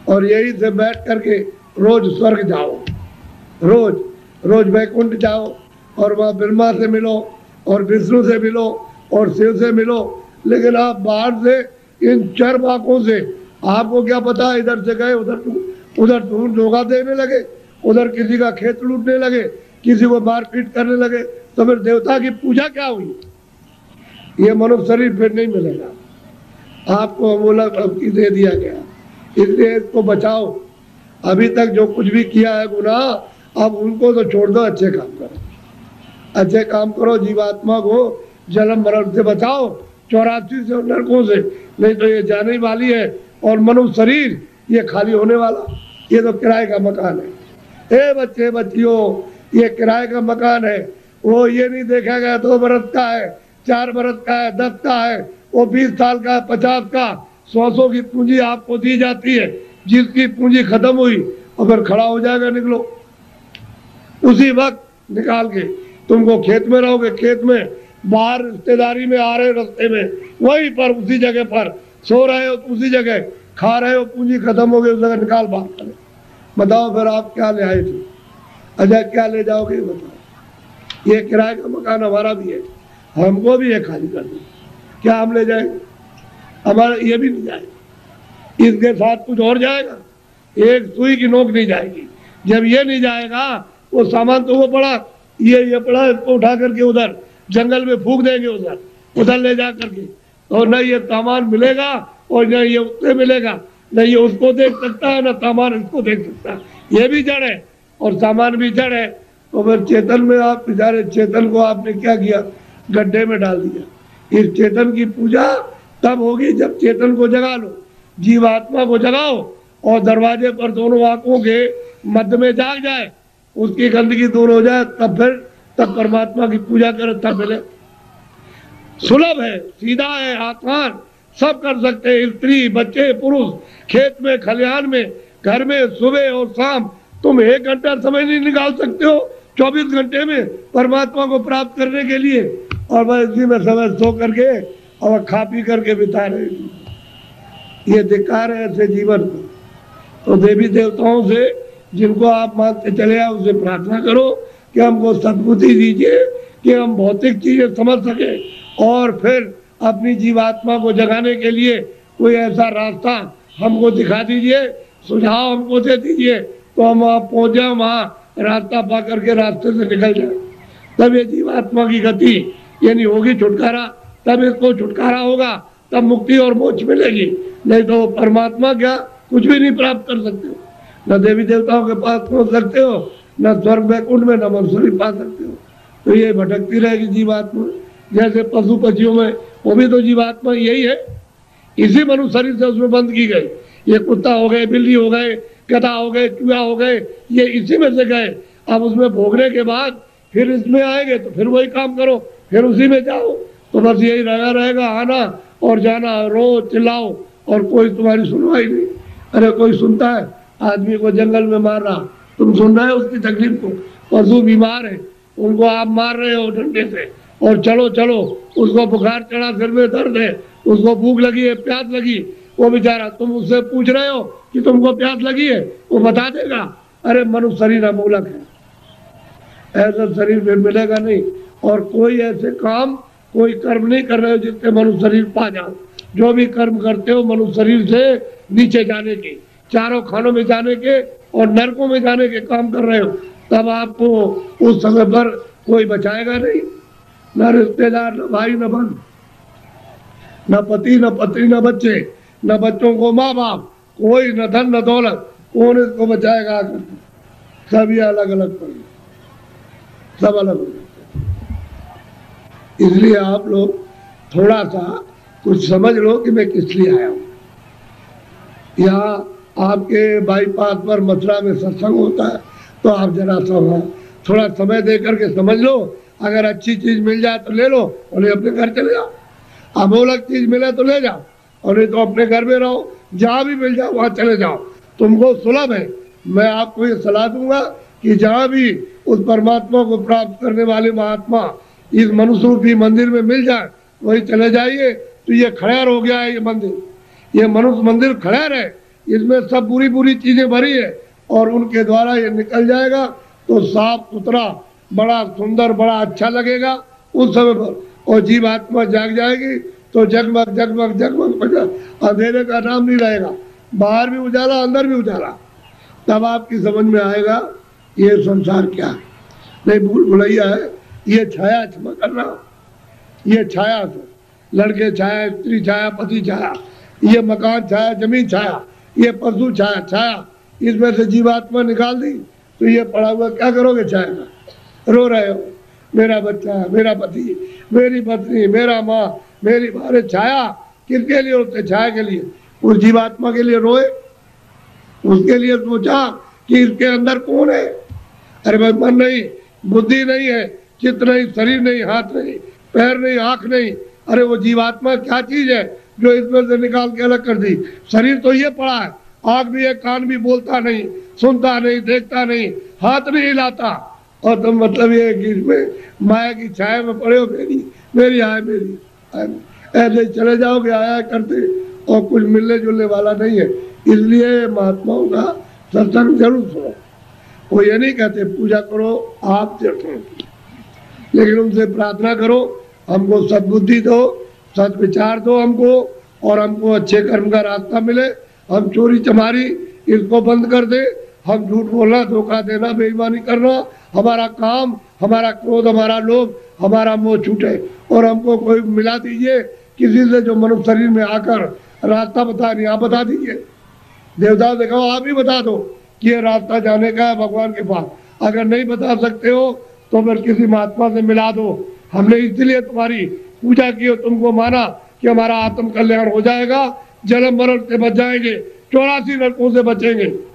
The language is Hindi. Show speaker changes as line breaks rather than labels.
और यही से बैठ करके रोज स्वर्ग जाओ, रोज रोज वैकुंठ जाओ और वहाँ ब्रह्मा से मिलो और विष्णु से मिलो और शिव से मिलो। लेकिन आप बाहर से इन चर आंखों से आपको क्या पता, इधर से गए उधर धोखा देने लगे, उधर किसी का खेत लूटने लगे, किसी को मारपीट करने लगे, तो फिर देवता की पूजा क्या हुई? ये मनुष्य शरीर फिर नहीं मिलेगा आपको, अमूलक अवधि दे दिया गया। इसलिए इसको बचाओ। अभी तक जो कुछ भी किया है गुनाह, अब उनको तो छोड़ दो, अच्छे काम करो, अच्छे काम करो। जीवात्मा को जन्म मरण से बचाओ, 84 से नरकों से, नहीं तो ये जाने वाली है। और मनुष्य शरीर ये खाली होने वाला, ये तो किराए का मकान है। ए बच्चे बच्चियों, ये किराए का मकान है। वो ये नहीं देखा गया 2 बरस का है, 4 बरस का है, 10 का है, वो 20 साल का, 50 का, 100 की पूंजी आपको दी जाती है। जिसकी पूंजी खत्म हुई और फिर खड़ा हो जाएगा, निकलो उसी वक्त निकाल के। तुमको खेत में रहोगे, खेत में, बाहर रिश्तेदारी में आ रहे रास्ते में, वहीं पर उसी जगह पर सो रहे हो, उसी जगह खा रहे हो, पूंजी खत्म हो गई, उस जगह निकाल बाहर करें। बताओ फिर आप क्या ले आए थे? अच्छा क्या ले जाओगे बताओ? ये किराए का मकान हमारा भी है, हमको भी है खाली कर दो, क्या हम ले जाएंगे? हमारा ये भी नहीं जाएगा, इसके साथ कुछ और जाएगा, एक सुई की नोक नहीं जाएगी। जब ये नहीं जाएगा, वो सामान तो वो पड़ा, ये पड़ा, इसको उठा करके उधर जंगल में फूंक देंगे, उधर ले जा करके, और न ये सामान मिलेगा और न ये उससे मिलेगा, न ये उसको देख सकता है, न सामान इसको देख सकता है। ये भी जड़ है और सामान भी जड़ है। तो फिर चेतन में आप बेचारे, चेतन को आपने क्या किया? गड्ढे में डाल दिया। इस चेतन की पूजा तब होगी जब चेतन को जगा लो, जीवात्मा को जगाओ और दरवाजे पर दोनों आंखों के मध्य में जाग जाए, उसकी गंदगी दूर हो जाए, तब परमात्मा की पूजा करे, तब मिले। सुलभ है, सीधा है, आसान, सब कर सकते हैं, स्त्री बच्चे पुरुष, खेत में खलिहान में, घर में, सुबह और शाम। तुम 1 घंटा समय नहीं निकाल सकते हो 24 घंटे में परमात्मा को प्राप्त करने के लिए, और बस इसी में समय सो करके और खा पी करके बिता रहे। ये धिक्कार है ऐसे जीवन को। तो देवी देवताओं से जिनको आप मानते चले आओ, उससे प्रार्थना करो कि हमको सद्बुद्धि दीजिए कि हम भौतिक चीजें समझ सके, और फिर अपनी जीवात्मा को जगाने के लिए कोई ऐसा रास्ता हमको दिखा दीजिए, सुझाव हमको दे दीजिए, तो हम वहाँ पहुँच जाए, वहाँ रास्ता पा करके रास्ते से निकल जाए। तब ये जीवात्मा की गति यानी होगी छुटकारा, तब इसको छुटकारा होगा, तब मुक्ति और मोक्ष मिलेगी। नहीं तो परमात्मा क्या कुछ भी नहीं प्राप्त कर सकते हो, न देवी देवताओं के पास पहुँच सकते हो, न स्वर्ग वैकुंठ में, न मनुष्य पा सकते हो। तो ये भटकती रहेगी जीवात्मा। जैसे पशु पक्षियों में, वो भी तो जीवात्मा यही है, इसी मनुष्य शरीर से उसमें बंद की गई। ये कुत्ता हो गए, बिल्ली हो गए, गधा हो गए, चूहा हो गए, ये इसी में से गए। अब उसमें भोगने के बाद फिर इसमें आएंगे तो फिर वही काम करो, फिर उसी में जाओ। तो बस यही लगा रहेगा, आना और जाना, रो चिल्लाओ और कोई तुम्हारी सुनवाई नहीं। अरे कोई सुनता है? आदमी को जंगल में मार रहा, तुम सुन रहे हो उसकी तकलीफ को? पशु बीमार है, उनको आप मार रहे हो डंडे से, और चलो चलो, उसको बुखार चढ़ा, सिर में दर्द है, उसको भूख लगी है, प्यास लगी, वो बेचारा, तुम उससे पूछ रहे हो कि तुमको प्यास लगी है, वो बता देगा। अरे मनुष्य शरीर अमूलक है, ऐसा शरीर फिर मिलेगा नहीं। और कोई ऐसे काम, कोई कर्म नहीं कर रहे हो जिससे मनुष्य शरीर पा जाओ। जो भी कर्म करते हो मनुष्य शरीर से नीचे जाने के, चारों खानों में जाने के और नरकों में जाने के काम कर रहे हो, तब आपको उस समय पर कोई बचाएगा नहीं, न रिश्तेदार, न भाई, न बहन, न पति, न पत्नी, न बच्चे, न बच्चों को माँ बाप, कोई न धन न दौलत, कौन इसको बचाएगा? सब ये अलग अलग पर, सब अलग अलग। इसलिए आप लोग थोड़ा सा कुछ समझ लो कि मैं किस लिए आया हूँ। यहाँ आपके बाईपास पर मथुरा में सत्संग होता है, तो आप जरा सा थोड़ा समय दे करके समझ लो। अगर अच्छी चीज मिल जाए तो ले लो, और नहीं अपने घर चले जाओ। अमूलक चीज मिले तो ले जाओ, और नहीं तो अपने घर में रहो, जहाँ भी मिल जाओ वहाँ चले जाओ, तुमको सुलभ है। मैं आपको ये सलाह दूंगा कि जहाँ भी उस परमात्मा को प्राप्त करने वाले महात्मा इस मनुष्य रूपी मंदिर में मिल जाए, वही चले जाइए। तो ये खड़ेर हो गया है, ये मंदिर, ये मनुष्य मंदिर खड़ेर है, इसमें सब बुरी बुरी चीजें भरी है और उनके द्वारा ये निकल जाएगा तो साफ सुथरा बड़ा सुंदर बड़ा अच्छा लगेगा उस समय पर। और जीवात्मा जाग जाएगी तो जगमग जगमग जगमग अंधेरे का नाम नहीं रहेगा, बाहर भी उजाला अंदर भी उजाला। तब आपकी समझ में आएगा ये संसार क्या है। नहीं भूल भुलैया है, ये छाया क्षमा करना, ये छाया से लड़के छाया, स्त्री छाया, पति छाया, ये मकान छाया, जमीन छाया, ये पशु छाया, छाया इसमें से जीवात्मा निकाल दी तो ये पड़ा हुआ क्या करोगे छाया में? रो रहे हो, मेरा बच्चा, मेरा पति, मेरी पत्नी, मेरा माँ, मेरी भारे छाया किसके लिए होते? छाया के लिए। उस जीवात्मा के लिए रोए, उसके लिए सोचा कि इसके अंदर कौन है। अरे भाई मन नहीं, बुद्धि नहीं है, चित्त नहीं, शरीर नहीं, हाथ नहीं, पैर नहीं, आंख नहीं, अरे वो जीवात्मा क्या चीज है जो इसमें से निकाल के अलग कर दी? शरीर तो ये पड़ा है, आंख भी है, कान भी, बोलता नहीं, सुनता नहीं, देखता नहीं, हाथ नहीं हिलाता, और तुम मतलब ये है कि इसमें माया की छाया में पड़े हो, मेरी मेरी आय मेरी ऐसे चले जाओगे आया करते और कुछ मिलने जुलने वाला नहीं है। इसलिए महात्माओं का सत्संग जरूर सुनो। वो ये नहीं कहते पूजा करो आप देखो, लेकिन उनसे प्रार्थना करो हमको सद्बुद्धि दो, सद्विचार दो हमको, और हमको अच्छे कर्म का रास्ता मिले। हम चोरी चमारी इसको बंद कर दे, हम झूठ बोलना, धोखा देना, बेईमानी करना, हमारा काम, हमारा क्रोध, हमारा लोभ, हमारा मोह छूटे, और हमको कोई मिला दीजिए किसी से जो मनुष्य शरीर में आकर रास्ता बता नहीं, आप बता दीजिए। देवता से कहो आप ही बता दो कि ये रास्ता जाने का है भगवान के पास। अगर नहीं बता सकते हो तो फिर किसी महात्मा से मिला दो। हमने इसलिए तुम्हारी पूजा की और तुमको माना कि हमारा आत्म कल्याण हो जाएगा, जन्म मरण से बच जाएंगे, 84 नरकों से बचेंगे।